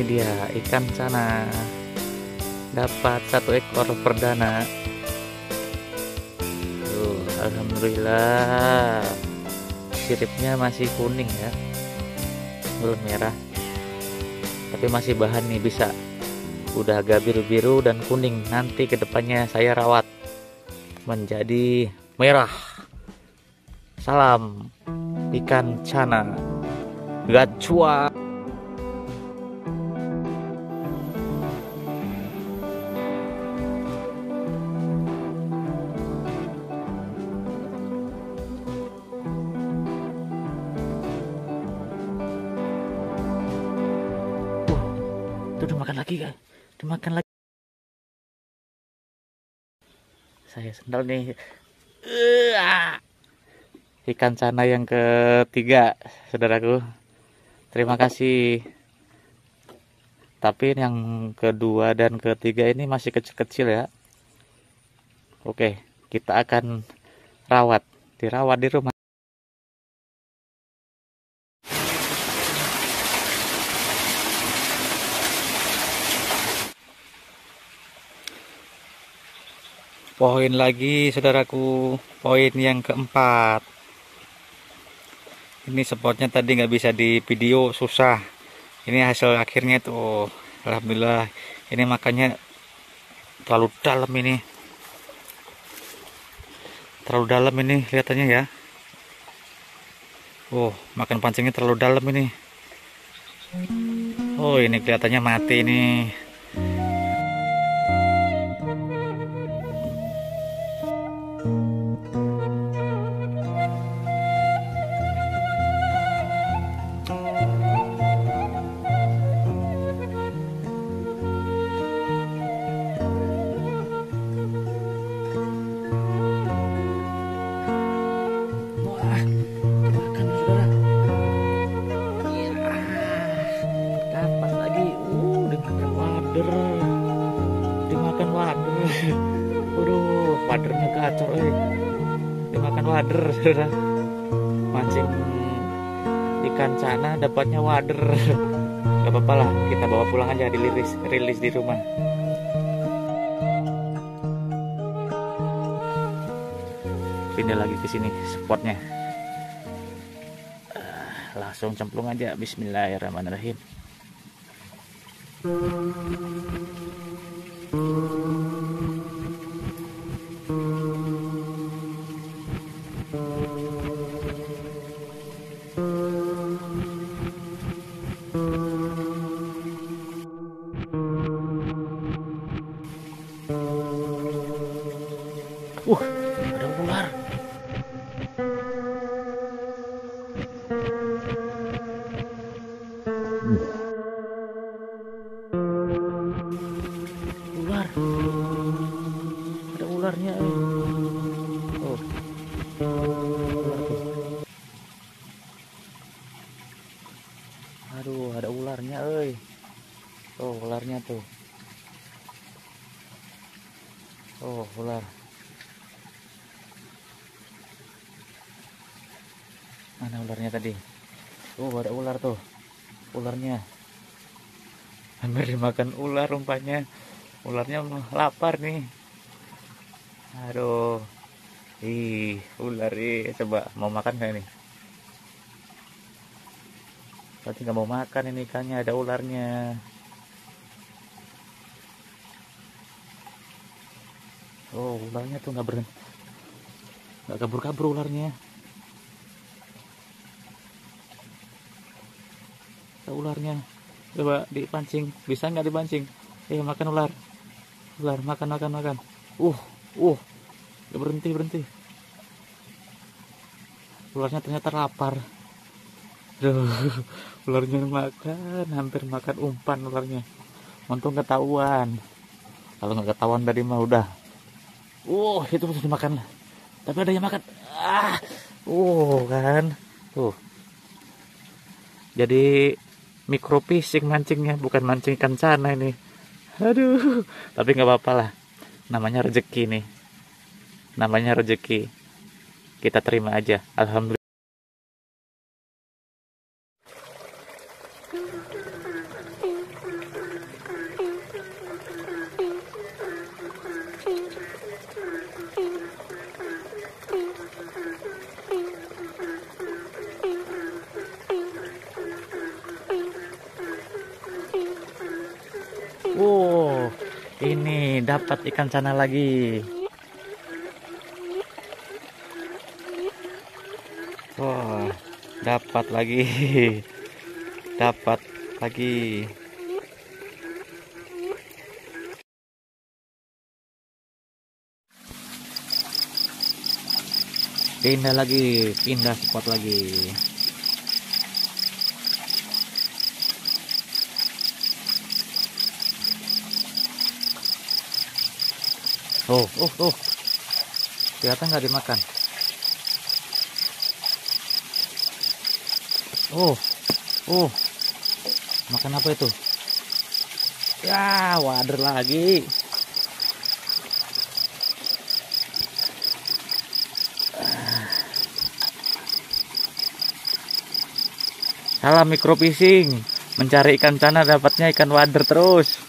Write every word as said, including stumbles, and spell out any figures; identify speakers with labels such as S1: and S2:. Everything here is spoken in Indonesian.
S1: dia ikan sana, dapat satu ekor perdana. Tuh, alhamdulillah siripnya masih kuning ya, belum merah, tapi masih bahan nih, bisa udah agak biru-biru dan kuning. Nanti kedepannya saya rawat menjadi merah. Salam ikan cana gacua. Itu dimakan lagi guys, dimakan lagi. Saya sendal nih. Uh, ikan cana yang ketiga, saudaraku. Terima kasih. Tapi yang kedua dan ketiga ini masih kecil-kecil ya. Oke, kita akan rawat, dirawat di rumah. Poin lagi saudaraku, poin yang keempat. Ini spotnya tadi nggak bisa di video, susah. Ini hasil akhirnya tuh, alhamdulillah. Ini makanya terlalu dalam ini, terlalu dalam ini kelihatannya ya. Oh, makan pancingnya terlalu dalam ini. Oh, ini kelihatannya mati ini. Dimakan wader, waduh, wadernya gacor, eh. Dimakan wader, saudara. Mancing ikan cana dapatnya wader. Gak apa-apa lah, kita bawa pulang aja, diliris, rilis di rumah. Pindah lagi ke sini spotnya. Uh, langsung cemplung aja, bismillahirrahmanirrahim. Uh, ada ular. Ular. Ada ularnya. Eh. Oh. Ular tuh. Aduh, ada ularnya, eh. Oh, ularnya tuh. Oh, ular. Mana ularnya tadi? Oh, ada ular tuh. Ularnya. Hampir dimakan ular rumpanya. Ularnya lapar nih. Aduh. Ih, ular ih. Coba mau makan gak nih? Berarti nggak mau makan ini ikannya, ada ularnya. Oh, ularnya tuh nggak berhenti, nggak kabur-kabur ularnya. Ada ularnya. Coba dipancing, bisa nggak dipancing? Eh, makan ular. Ular, makan, makan, makan. Uh, uh, nggak berhenti, berhenti. Ularnya ternyata lapar. Duh, ularnya makan, hampir makan umpan ularnya. Untung ketahuan. Kalau nggak ketahuan tadi mah udah. Uh, itu sudah dimakan. Tapi ada yang makan. Ah, uh, kan. Tuh. Jadi mikropisik mancingnya, bukan mancing ikan cana ini. Aduh, tapi nggak apa-apa lah. Namanya rezeki nih. Namanya rezeki. Kita terima aja. Alhamdulillah. Oh, ini dapat ikan sana lagi. Wah, dapat lagi. Dapat lagi. Pindah lagi, pindah spot lagi. Oh, oh, oh. Kelihatan nggak dimakan? Oh, oh. Makan apa itu? Ya, wader lagi. Salah micro fishing, mencari ikan sana dapatnya ikan wader terus.